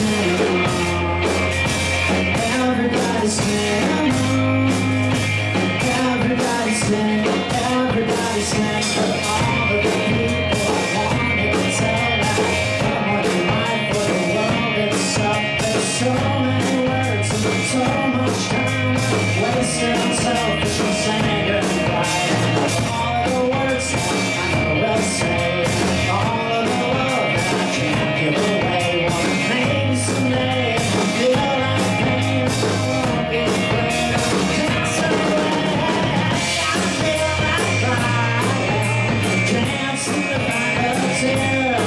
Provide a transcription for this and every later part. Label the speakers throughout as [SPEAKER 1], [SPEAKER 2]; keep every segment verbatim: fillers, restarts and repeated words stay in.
[SPEAKER 1] sing along. Everybody sing along. Everybody sing, everybody sing for all of the people I wanted to tell that I'm on your mind for the world itself. There's so many words and so much time wasted on selfish and saying goodbye. All of the words that I know will say, all of the love that I can't give away. One maybe someday if I feel like pain, I won't be afraid of dancing away. I feel like crying, dancing to find a tear.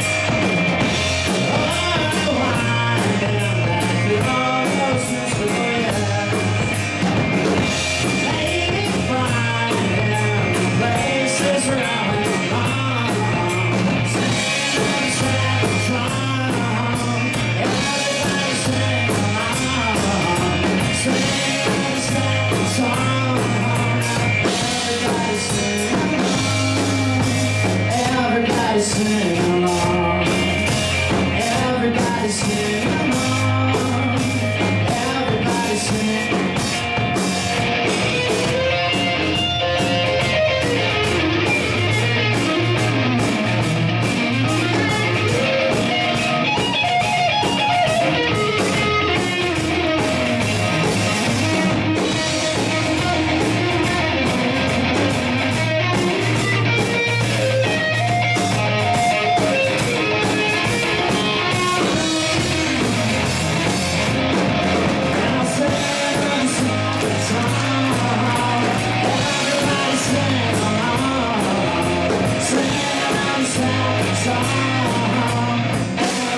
[SPEAKER 1] Everybody sing along. Everybody sing along. Everybody sing.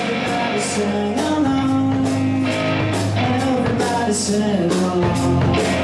[SPEAKER 1] Sing along, everybody sing along.